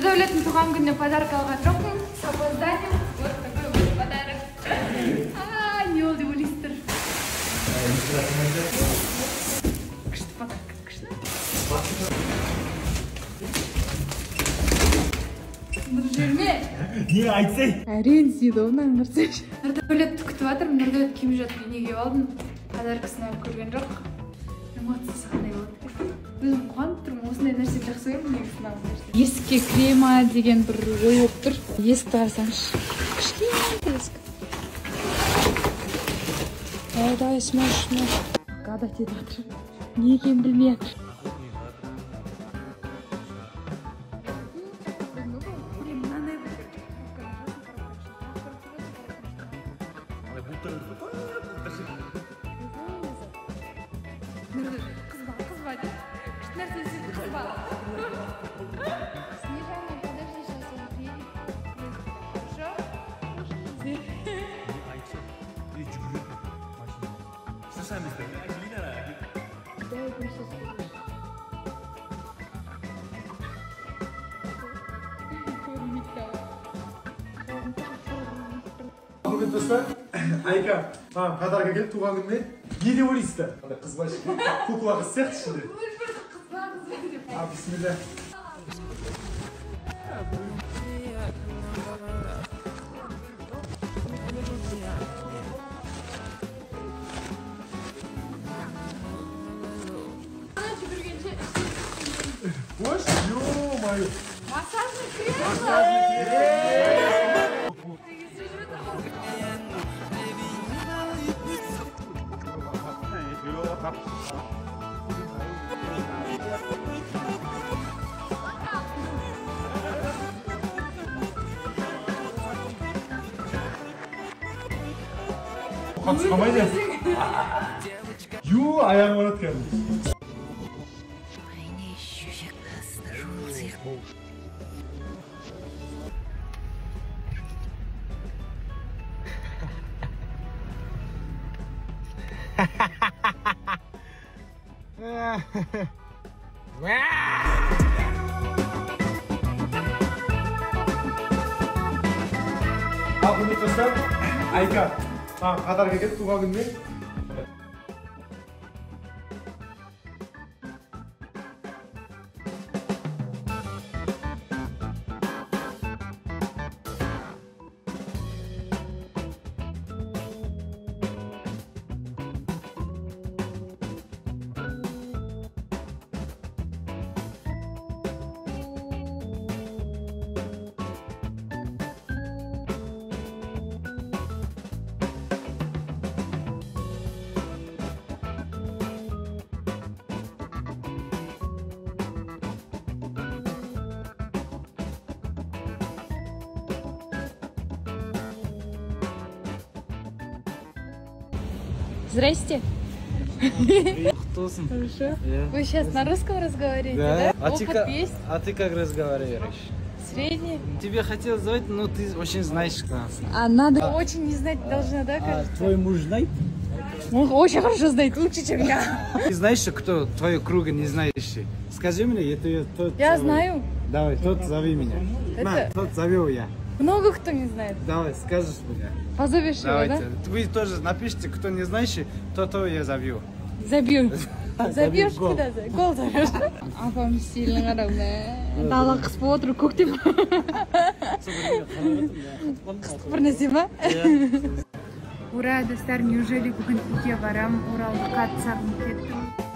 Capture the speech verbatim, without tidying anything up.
Нұрдәулеттің туған күніне подарок алған жоқпын. С опозданием. Вот такой вот подарок. А, не ол деп ойлайсыздар. Күшті подарок, күшті. Нұржерме. Не айтсай? Әрен сүйді онан көрсеш. Нұрдәулетті күтіп жатырмын. Нұрдәулет киім жатып енеге алдым. Подаркасын көрген жоқ. Эмоциясы қандай болады. Өзім қуанып тұрмын. Осындай нәрсе жақсы көремін негізінен нәрсе. Есікке крема деген бір ой болып тұр. Есікті қарасаңызшы. Кішкентай есік. Давай, давай, смаш, смаш. Гадать етіп жатыр. Не екенін білмей жатыр. Қызба, қызба деп. Күшті нәрсе істейді, қызба. Снежана, подожди, сейчас он приедет. Хорошо? Айтшы. Ей, жүгіреді машина. Слышамыз да? Дай это сейчас слышишь. Құрметті достар, Айка, подарок әкелді туған күніне. Не деп ойлайсыздар? Қыз ба кукла қыз сияқты ішінде. Қызба, қызба деп. А, бисмилля. Ана жүгіргенше. Қош, ё-майо. Массажный кресло. Қамайды. Ю, аяғым барады кәдімгі. Ал, құрметті достар, Айка, подарок әкелді туған күніне. Здрасте. Хорошо. Вы сейчас на русском разговариваете, Да. да? А ты, Опыт как, есть? а ты как разговариваешь? Средний? Тебе хотел звать, но ты очень знаешь классно. А надо очень не знать должна, да, А кажется? твой муж знает? Он очень хорошо знает, лучше, чем я. Ты знаешь, кто твою круга не знающий? Скажи мне, это я тот. Я зову. знаю. Давай, тот зови меня. Это- На, тот зову я. Много кто не знает. Давай, скажешь мне. Позовешь его, Давайте. да? Вы тоже напишите, кто не знающий, то то я зову. Забью. Забьешь гол. куда? Гол зовешь. Апам сильно қарауына. Дала қыс болып отыр, көктем. Қысқы бір нәрсе ма? Ура, достар, неужели бүгін үйге барам? Оралды қатты сағынып кеттім.